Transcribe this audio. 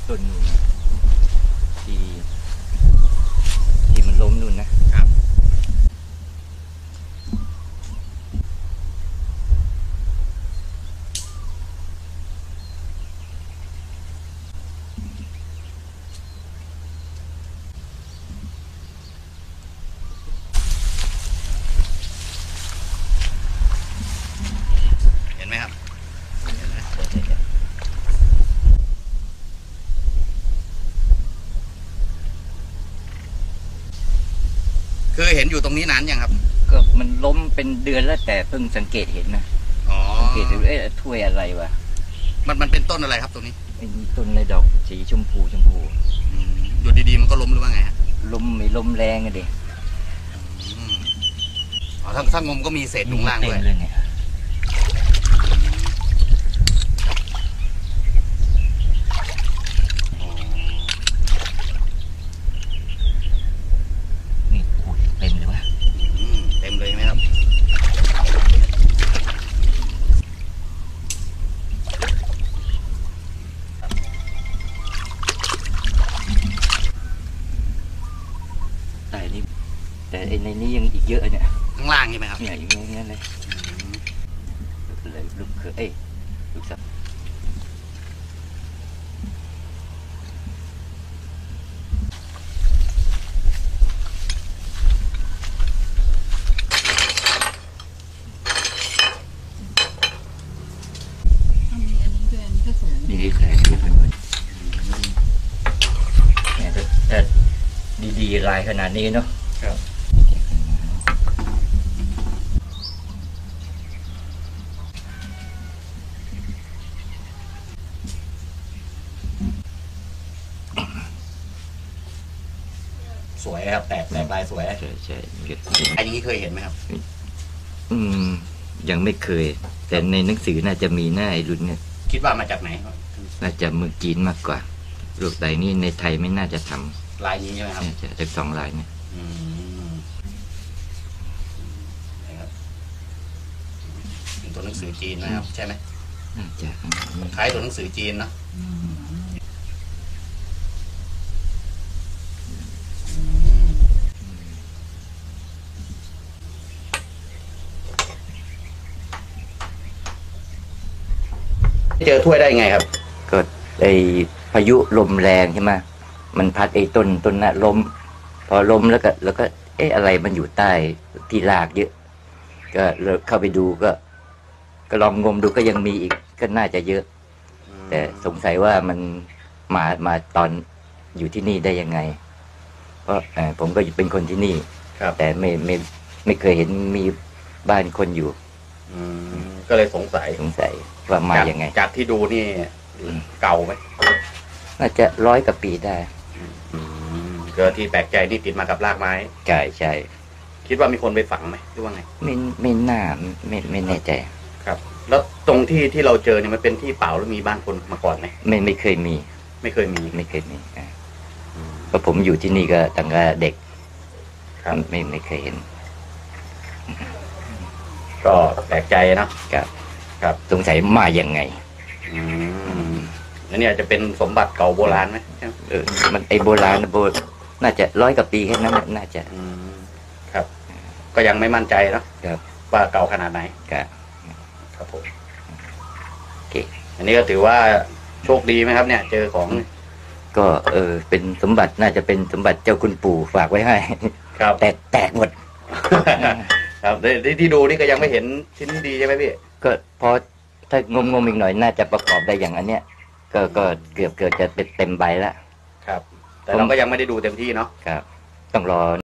ต้นนู่นที่มันล้มนู่นนะครับเห็นไหมครับคือเห็นอยู่ตรงนี้นานยังครับก็มันล้มเป็นเดือนแล้วแต่เพิ่งสังเกตเห็นนะสังเกตดูถ้วยอะไรวะมันเป็นต้นอะไรครับตรงนี้เป็นต้นในดอกสีชมพูอยู่ดีๆมันก็ล้มหรือว่าไงฮะล้มไม่ล้มแรงอะดิทั้งงมก็มีเศษลงล่างด้วยนี่โอ้ยเต็มเลยวะเต็มเลยไหมครับแต่ในนี้ยังอีกเยอะเนี่ยข้างล่างใช่ไหมครับเนี่ยอย่างเงี้ยเลยลูกเขยลูกสาวนี่แขกเยอะไปหมดเนี่ยถ้าดีๆลายขนาดนี้เนาะสวยครับแตกลายสวยใช่อันนี้เคยเห็นไหมครับยังไม่เคยแต่ในหนังสือน่าจะมีหน้าไอ้รุ่นเนี่ยคิดว่ามาจากไหนน่าจะเมืองจีนมากกว่ารูปใดนี่ในไทยไม่น่าจะทำลายนี้ใช่ไหมครับจาก2 ลายเนี่ยเป็นตัวหนังสือจีนนะครับใช่ไหมน่าจะคล้ายตัวหนังสือจีนเนาะเจอถ้วยได้ไงครับก็ไอพายุลมแรงใช่ไหมมันพัดไอ้ต้นน่ะล้มพอล้มแล้วก็อะไรมันอยู่ใต้ที่รากเยอะก็เข้าไปดูก็ลองงมดูก็ยังมีอีกก็น่าจะเยอะแต่สงสัยว่ามันมาตอนอยู่ที่นี่ได้ยังไงเพราะผมก็เป็นคนที่นี่แต่ไม่เคยเห็นมีบ้านคนอยู่ก็เลยสงสัยว่ามายังไงจากที่ดูนี่เก่าไหมน่าจะ100 กว่าปีได้เกิดที่แปลกใจนี่ติดมากับรากไม้ใช่คิดว่ามีคนไปฝังไหมหรือว่าไงไม่น่าไม่แน่ใจครับแล้วตรงที่เราเจอเนี่ยมันเป็นที่เปล่าหรือมีบ้านคนมาก่อนไหมไม่เคยมีไม่เคยมีเพราะผมอยู่ที่นี่ก็ตั้งแต่เด็กไม่เคยเห็นก็แปลกใจเนาะครับสงสัยมาอย่างไงแล้วเนี่ยจะเป็นสมบัติเก่าโบราณไหมมันโบราณน่าจะ100 กว่าปีแค่นั้นน่าจะครับก็ยังไม่มั่นใจเนาะว่าเก่าขนาดไหนครับผมโอเคอันนี้ก็ถือว่าโชคดีไหมครับเนี่ยเจอของก็เป็นสมบัติน่าจะเป็นสมบัติเจ้าคุณปู่ฝากไว้ให้ครับแตกหมดครับที่ดูนี่ก็ยังไม่เห็นชิ้นดีใช่ไหมพี่ก็พอถ้างมอีกหน่อยน่าจะประกอบได้อย่างอันเนี้ยก็เกือบจะเป็นเต็มใบแล้วครับแต่เราก็ยังไม่ได้ดูเต็มที่เนาะครับต้องรอ